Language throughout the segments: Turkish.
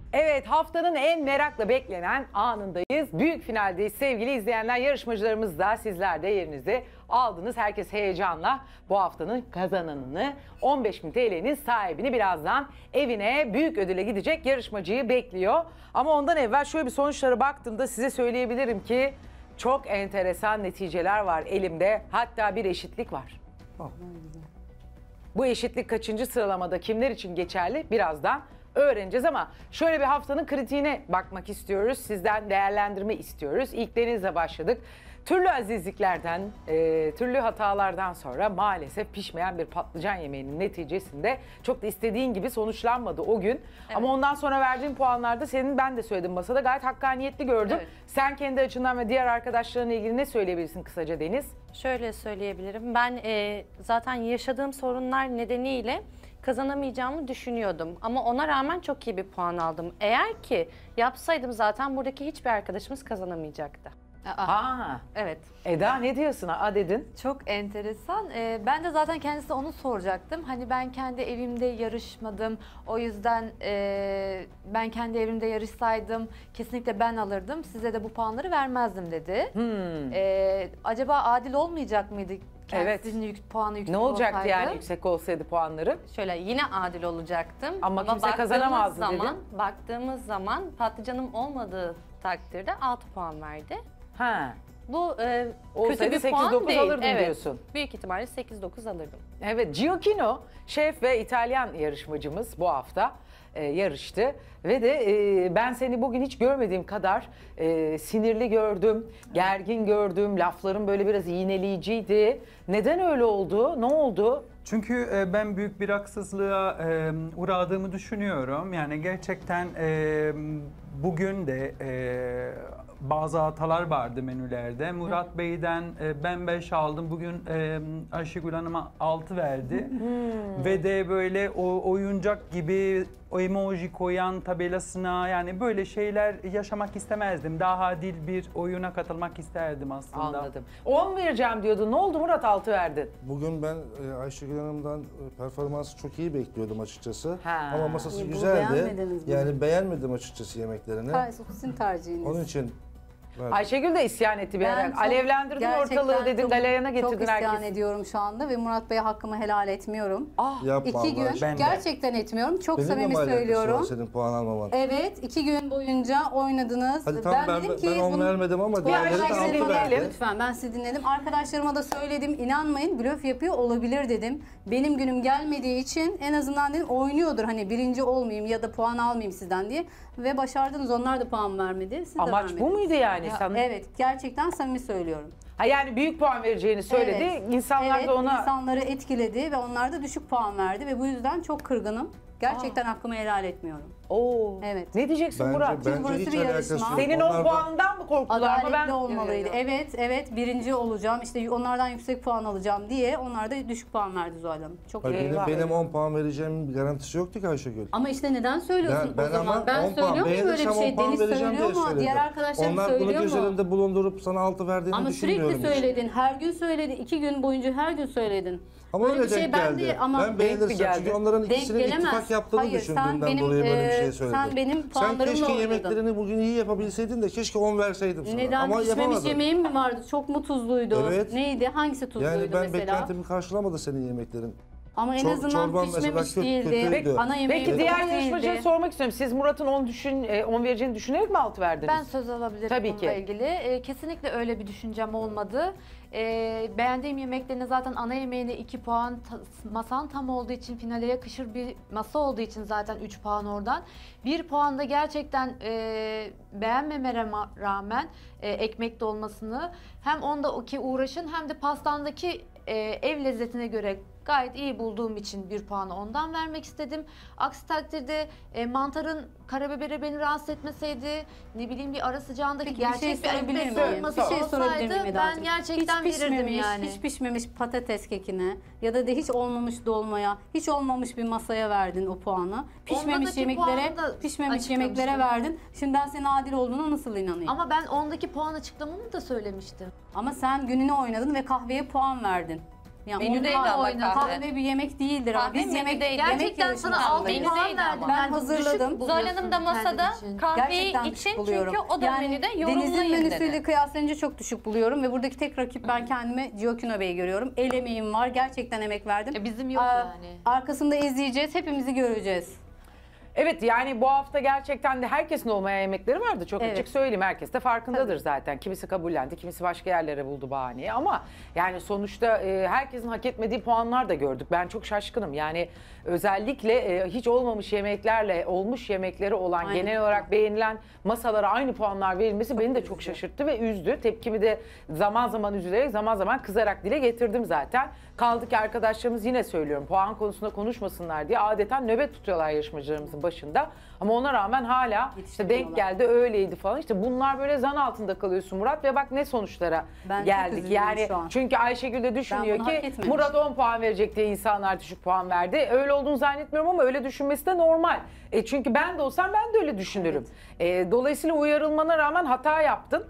Evet, haftanın en merakla beklenen anındayız. Büyük finaldeyiz sevgili izleyenler. Yarışmacılarımız da, sizler de yerinizi aldınız. Herkes heyecanla bu haftanın kazananını, 15.000 TL'nin sahibini, birazdan evine büyük ödüle gidecek yarışmacıyı bekliyor. Ama ondan evvel şöyle bir sonuçlara baktığımda size söyleyebilirim ki çok enteresan neticeler var elimde. Hatta bir eşitlik var. Bu eşitlik kaçıncı sıralamada, kimler için geçerli birazdan öğreneceğiz, ama şöyle bir haftanın kritiğine bakmak istiyoruz. Sizden değerlendirme istiyoruz. İlk Deniz'le başladık. Türlü azizliklerden, türlü hatalardan sonra maalesef pişmeyen bir patlıcan yemeğinin neticesinde çok da istediğin gibi sonuçlanmadı o gün. Evet. Ama ondan sonra verdiğin puanlarda senin, ben de söyledim masada, gayet hakkaniyetli gördüm. Evet. Sen kendi açından ve diğer arkadaşlarınla ilgili ne söyleyebilirsin kısaca Deniz? Şöyle söyleyebilirim. Ben zaten yaşadığım sorunlar nedeniyle kazanamayacağımı düşünüyordum. Ama ona rağmen çok iyi bir puan aldım. Eğer ki yapsaydım zaten buradaki hiçbir arkadaşımız kazanamayacaktı. Aa, evet. Eda ne diyorsun? Dedin. Çok enteresan. Ben de zaten kendisine onu soracaktım. Hani ben kendi evimde yarışmadım. O yüzden ben kendi evimde yarışsaydım kesinlikle ben alırdım. Size de bu puanları vermezdim dedi. Acaba adil olmayacak mıydı? Kendisinin puanı yüksek olsaydı. Ne olacaktı olsaydı? Yani yüksek olsaydı puanları? Şöyle yine adil olacaktım. Ama kimse kazanamazdı dedin. Baktığımız zaman patlıcanım olmadığı takdirde 6 puan verdi. Ha. Bu Olsaydı kötü bir puan 8-9 değil. alırdın Evet, diyorsun. büyük ihtimalle 8-9 alırdım. Evet, Gioacchino şef ve İtalyan yarışmacımız bu hafta yarıştı. Ve de ben seni bugün hiç görmediğim kadar sinirli gördüm, gergin gördüm. Lafların böyle biraz iğneleyiciydi. Neden öyle oldu? Ne oldu? Çünkü ben büyük bir haksızlığa uğradığımı düşünüyorum. Yani gerçekten bugün de bazı hatalar vardı menülerde. Murat Bey'den ben 5 aldım. Bugün Ayşegül Hanım'a 6 verdi. Ve de böyle o oyuncak gibi o emoji koyan tabelasına, yani böyle şeyler yaşamak istemezdim. Daha adil bir oyuna katılmak isterdim aslında. Anladım. 10 vereceğim diyordu. Ne oldu Murat, 6 verdin? Bugün ben Ayşegül Hanım'dan performansı çok iyi bekliyordum açıkçası. Ha. Ama masası Bunu güzeldi. beğenmediniz mi? Yani beğenmedim açıkçası yemeklerini. Sizin tercihiniz. Onun için verdim. Ayşegül de isyan etti bir Ben ara. çok- Alevlendirdin gerçekten ortalığı dedin, çok- galeyana Çok getirdin isyan herkesi. ediyorum şu anda ve Murat Bey'e hakkımı helal etmiyorum. Yapma 2 Allah gün aşkına. Ben de. gerçekten etmiyorum. Çok Benimle samimi mi alakası var söylüyorum. senin puan almaman? Evet, 2 gün boyunca oynadınız. Hadi tamam, ben 10 vermedim ama diğerleri de Ayşegül'ü 6 verdi. dinleyelim. Lütfen, ben sizi dinledim. Arkadaşlarıma da söyledim. İnanmayın, blöf yapıyor olabilir dedim. Benim günüm gelmediği için en azından dedim oynuyordur. Hani birinci olmayayım ya da puan almayayım sizden diye. Ve başardınız. Onlar da puan vermedi. Siz de Amaç bu vermediniz. muydu yani? Evet, gerçekten samimi söylüyorum. Ha, yani büyük puan vereceğini söyledi. Evet. İnsanlar Evet, da ona... insanları etkiledi ve onlar da düşük puan verdi ve bu yüzden çok kırgınım. Gerçekten hakkımı helal etmiyorum. Oo. Evet. Ne diyeceksin Murat? Bence burası hiç bir alakası yarışma. yok. Senin Onlar o da- puandan mı korktular? Ama Adaletli ben... olmalıydı. Evet, birinci olacağım. İşte onlardan yüksek puan alacağım diye onlar da düşük puan verdi Zuhal Hanım. Çok Hayır, iyi. benim 10 puan vereceğim bir garantisi yoktu ki Ayşegül. Ama işte neden söylüyorsun Ben o zaman? ama Ben 10 puan söylüyor muyum böyle bir beğenirsem 10 şey? puan Deniz vereceğim söylüyor diye mu? söyledim. Diğer arkadaşlarım Onlar bunu söylüyor göz mu? önünde bulundurup sana 6 verdiğini Ama düşünmüyorum sürekli hiç. söyledin. Her gün söyledin. 2 gün boyunca her gün söyledin. Ama Böyle öyle bir şey denk ben geldi. de- ama Ben denk mi beğenirsem geldi? çünkü onların Denk ikisinin gelemez. ittifak yaptığını Hayır, sen düşündüğümden benim, dolayı böyle bir şey söyledim. sen benim Sen puanlarımla keşke oynadın. yemeklerini bugün iyi yapabilseydin de keşke 10 verseydim sana. Neden? Ama Pişmemiş yapamadın. yemeğim mi vardı? Çok mu tuzluydu? Evet. Neydi? Hangisi tuzluydu Yani ben mesela? beklentimi karşılamadı senin yemeklerin. Ama en Çor- azından çorban mesela pişmemiş kötü- değildi. kötüydü. Ana yemeği Peki diğer değildi. yarışmacıya sormak istiyorum. Siz Murat'ın 10 vereceğini düşünerek mi 6 verdiniz? Ben söz alabilirim Tabii bununla ki. ilgili. Kesinlikle öyle bir düşüncem olmadı. Beğendiğim yemeklerine zaten ana yemeğine 2 puan, masan tam olduğu için finale yakışır bir masa olduğu için zaten 3 puan oradan. 1 puan da gerçekten beğenmememe rağmen ekmek dolmasını hem onda uğraşın hem de pastandaki ev lezzetine göre gayet iyi bulduğum için 1 puanı ondan vermek istedim. Aksi takdirde mantarın karabiberi beni rahatsız etmeseydi, ne bileyim bir ara sıcağındaki Peki, bir şey gerçek bir sorabilir ekmek miyim? dolması Bir şey sorabilir miyim olsaydı Eda'cığım? ben gerçekten verirdim yani. Hiç pişmemiş patates kekine ya da hiç olmamış dolmaya, hiç olmamış bir masaya verdin o puanı. Pişmemiş Ondaki yemeklere, puanı da pişmemiş yemeklere açıklamıştım. verdin. Şimdi ben senin adil olduğuna nasıl inanayım? Ama ben ondaki puan açıklamamı da söylemiştim. Ama sen gününü oynadın ve kahveye puan verdin. Yani Menüdeydi mutfağı ama oynadı. kahve. Kahve bir yemek değildir ama Kahve biz yemek menüdeydi. Gerçekten sana yarışmasındayız. 6 Menüdeydi puan ama. verdim. Ben Yani hazırladım. düşük Zuhal Hanım da buluyorsun masada kendin için. kahveyi Gerçekten düşük için buluyorum. çünkü o da menüde Deniz'in yorumlayın menüsüyle dedi. kıyaslayınca çok düşük buluyorum ve buradaki tek rakip ben kendime Gioacchino Bey'i görüyorum. El emeğim var. Gerçekten emek verdim. Bizim yok yani. Arkasında izleyeceğiz. Hepimizi göreceğiz. Evet yani bu hafta gerçekten de herkesin olmayan yemekleri vardı. Çok Evet. açık söyleyeyim. Herkes de farkındadır zaten. Kimisi kabullendi, kimisi başka yerlere buldu bahaneyi. Ama yani sonuçta herkesin hak etmediği puanlar da gördük. Ben çok şaşkınım. Yani özellikle hiç olmamış yemeklerle olmuş yemekleri olan Aynen. genel olarak beğenilen masalara aynı puanlar verilmesi beni de çok şaşırttı ve üzdü. Tepkimi de zaman zaman üzülerek zaman zaman kızarak dile getirdim zaten. Kaldı ki arkadaşlarımız yine söylüyorum puan konusunda konuşmasınlar diye adeta nöbet tutuyorlar yarışmacılarımızın başında. Ama ona rağmen hala işte denk geldi öyleydi falan. İşte bunlar böyle zan altında kalıyorsun Murat ve bak ne sonuçlara Ben çok geldik. üzüldüm Yani şu an. çünkü Ayşegül de düşünüyor bunu hak ki etmemiştim. Murat 10 puan verecek diye insanlar düşük puan verdi. Öyle olduğunu zannetmiyorum ama öyle düşünmesi de normal. Çünkü ben de olsam ben de öyle düşünürüm. Dolayısıyla uyarılmana rağmen hata yaptın.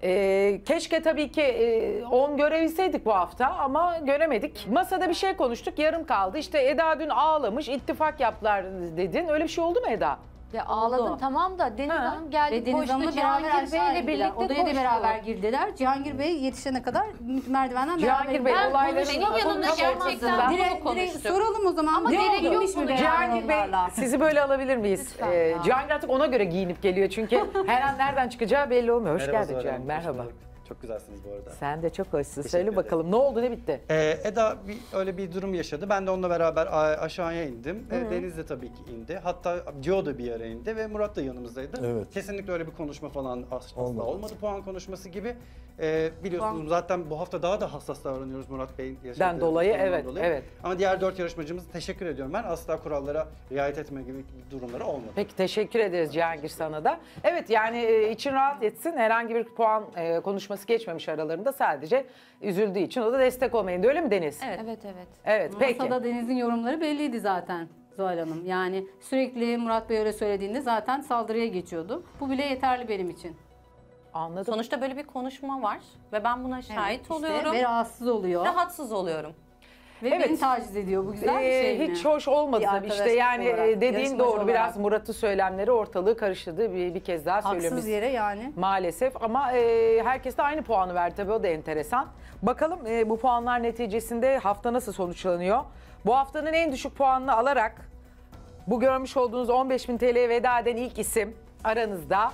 Keşke tabii ki 10 görebilseydik bu hafta ama göremedik. Masada bir şey konuştuk, yarım kaldı. İşte Eda dün ağlamış, ittifak yaptılar dedin. Öyle bir şey oldu mu Eda? Ya ağladım tamam da Deniz Ha. Hanım geldi Ve Deniz koştu Hanım'la beraber Cihangir Bey aşağı ile indiler. birlikte Odaya da koştu. beraber girdiler. Cihangir Bey yetişene kadar merdivenden Cihangir Bey Ben olayların benim yanımda gerçekten Ben- bunu direkt konuştuk. soralım o zaman. Ama Ne gerek oldu? yok İnmiş mi bunu. beraber Cihangir Bey onlarla? sizi böyle alabilir miyiz? Lütfen ya. Cihangir artık ona göre giyinip geliyor çünkü her an nereden çıkacağı belli olmuyor. Hoş Merhaba geldin Zuhal Cihangir. Hanım, Merhaba. hoş bulduk. Çok güzelsiniz bu arada. Sen de çok hoşsun. Teşekkür Söyle ederim. bakalım ne oldu ne bitti? Eda öyle bir durum yaşadı. Ben de onunla beraber aşağıya indim. Deniz de tabii ki indi. Hatta Gio da bir yere indi ve Murat da yanımızdaydı. Evet. Kesinlikle öyle bir konuşma falan asla Olmadı. olmadı. Puan konuşması gibi. Biliyorsunuz zaten bu hafta daha da hassas davranıyoruz Murat Bey'in yaşadığı dolayı, durumdan evet, evet. Ama diğer 4 yarışmacımıza teşekkür ediyorum. Ben asla kurallara riayet etme gibi durumları olmadı. Peki teşekkür ederiz Cihangir sana da. Evet yani için rahat etsin. Herhangi bir puan konuşması geçmemiş aralarında sadece üzüldüğü için o da destek olmayın. Öyle mi Deniz? Evet. Evet peki. Masada Deniz'in yorumları belliydi zaten Zuhal Hanım. Yani sürekli Murat Bey öyle söylediğinde zaten saldırıya geçiyordu. Bu bile yeterli benim için. Anladım. Sonuçta böyle bir konuşma var ve ben buna şahit İşte oluyorum. ve rahatsız oluyor. Rahatsız oluyorum. Ve Evet. beni taciz ediyor. Bu güzel bir şey mi? Hiç hoş olmadı Bir tabii işte arkadaşlık yani olarak, dediğin yarışmacı doğru olarak. biraz Murat'ın söylemleri ortalığı karıştırdı bir kez daha söylüyorum. Haksız biz. yere yani. Maalesef ama herkes de aynı puanı verdi tabii o da enteresan. Bakalım bu puanlar neticesinde hafta nasıl sonuçlanıyor? Bu haftanın en düşük puanını alarak bu görmüş olduğunuz 15.000 TL'ye veda eden ilk isim aranızda.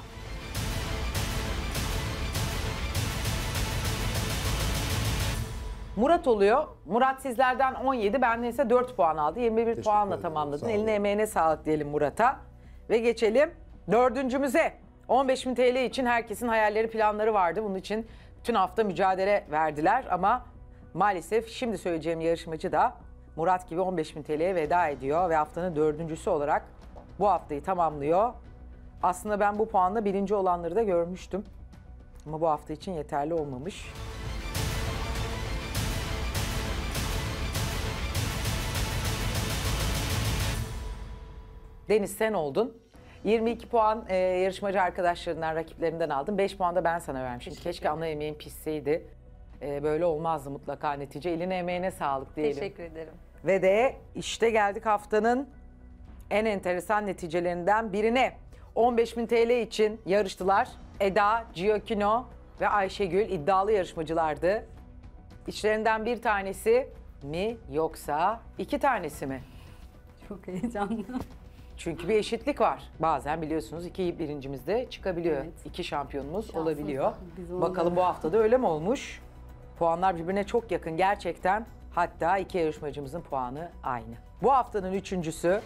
Murat oluyor. Murat sizlerden 17, benden ise 4 puan aldı. 21 Teşekkür puanla ederim, tamamladın. sağ olun. Eline emeğine sağlık diyelim Murat'a. Ve geçelim dördüncümüze. 15.000 TL için herkesin hayalleri, planları vardı. Bunun için bütün hafta mücadele verdiler ama maalesef şimdi söyleyeceğim yarışmacı da Murat gibi 15.000 TL'ye veda ediyor ve haftanın dördüncüsü olarak bu haftayı tamamlıyor. Aslında ben bu puanla birinci olanları da görmüştüm. Ama bu hafta için yeterli olmamış. Deniz sen oldun. 22 puan yarışmacı arkadaşlarından, rakiplerinden aldın. 5 puan da ben sana vermişim. Keşke ana yemeğin pişseydi. Böyle olmazdı mutlaka netice. Eline emeğine sağlık diyelim. Teşekkür ederim. Ve de işte geldik haftanın en enteresan neticelerinden birine. 15.000 TL için yarıştılar. Eda, Gioacchino ve Ayşegül iddialı yarışmacılardı. İçlerinden bir tanesi mi yoksa iki tanesi mi? Çok heyecanlı. Çünkü bir eşitlik var. Bazen biliyorsunuz iki birincimiz de çıkabiliyor. Evet. İki şampiyonumuz Şansımız olabiliyor. var. Biz onu Bakalım da- bu haftada öyle mi olmuş? Puanlar birbirine çok yakın gerçekten. Hatta iki yarışmacımızın puanı aynı. Bu haftanın üçüncüsü...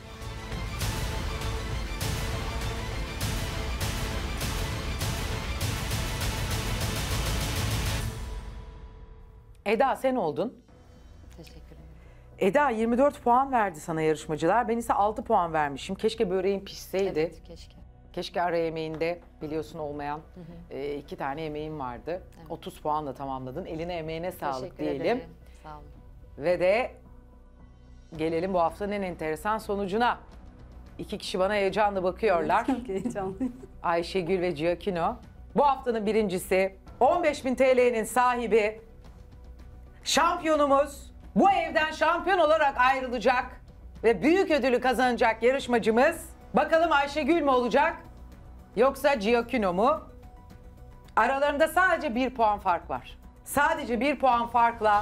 Eda sen oldun. Teşekkür ederim. Eda 24 puan verdi sana yarışmacılar. Ben ise 6 puan vermişim. Keşke böreğin pişseydi. Evet keşke. Keşke ara yemeğinde biliyorsun olmayan 2 tane yemeğin vardı. 30 puanla tamamladın. Eline emeğine sağlık Teşekkür diyelim. ederim. Sağ olun. Ve de gelelim bu haftanın en enteresan sonucuna. İki kişi bana heyecanla bakıyorlar. Çok heyecanlıyım. Ayşegül ve Gioacchino. Bu haftanın birincisi 15.000 TL'nin sahibi şampiyonumuz Bu evden şampiyon olarak ayrılacak ve büyük ödülü kazanacak yarışmacımız bakalım Ayşegül mü olacak yoksa Giacomo mu? Aralarında sadece 1 puan fark var. Sadece 1 puan farkla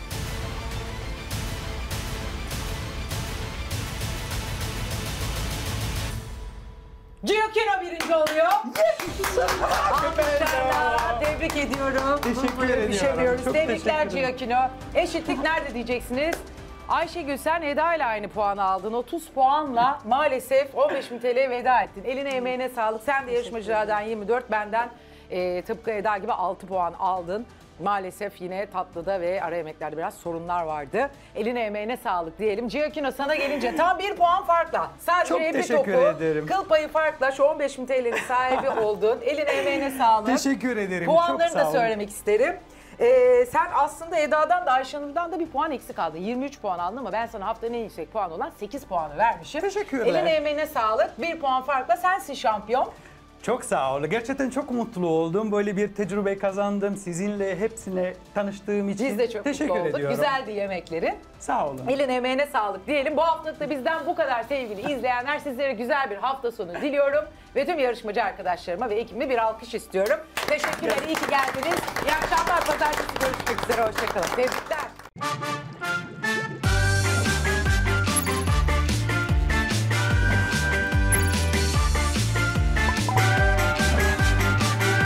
Giacomo birinci oluyor. Alkışlarla tebrik ediyorum. Teşekkür Böyle bir şey ediyorum. diyoruz. Çok Tebrikler teşekkür ederim. Giacomo. Eşitlik nerede diyeceksiniz? Ayşegül sen Eda ile aynı puanı aldın. 30 puanla maalesef 15.000 TL'ye veda ettin. Eline emeğine sağlık. Sen de yarışmacılardan 24, benden tıpkı Eda gibi 6 puan aldın. Maalesef yine tatlıda ve ara yemeklerde biraz sorunlar vardı. Eline emeğine sağlık diyelim. Giacomo sana gelince tam 1 puan farkla. Sadece Çok bir teşekkür topu, ederim. kıl payı farkla şu 15.000 TL'nin sahibi oldun. Eline emeğine sağlık. Teşekkür ederim. Çok Puanlarını sağ da olun. söylemek isterim. Sen aslında Eda'dan da Ayşenur'dan da 1 puan eksik aldın. 23 puan aldın ama ben sana haftanın en yüksek puanı olan 8 puanı vermişim. Teşekkürler. Eline emeğine sağlık. 1 puan farkla sensin şampiyon. Çok sağ olun. Gerçekten çok mutlu oldum. Böyle bir tecrübe kazandım. Sizinle hepsine tanıştığım için Biz de çok teşekkür mutlu olduk. ediyorum. Güzeldi yemekleri. Sağ olun. Eline emeğine sağlık diyelim. Bu haftalık da bizden bu kadar sevgili izleyenler. Sizlere güzel bir hafta sonu diliyorum. Ve tüm yarışmacı arkadaşlarıma ve ekibime bir alkış istiyorum. Teşekkürler, iyi ki geldiniz. İyi akşamlar, pazartesi görüşmek üzere. Hoşçakalın. Tebrikler.